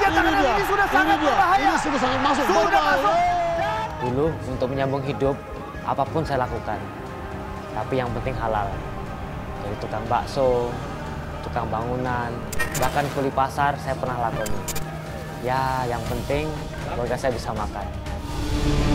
tangan ini sudah sangat berbahaya. Ini sudah sangat masuk. Sudah masuk. Dulu untuk menyambung hidup, apapun saya lakukan. Tapi yang penting halal. Dari tukang bakso, tukang bangunan, bahkan kuli pasar saya pernah lakoni. Ya, yang penting keluarga saya bisa makan.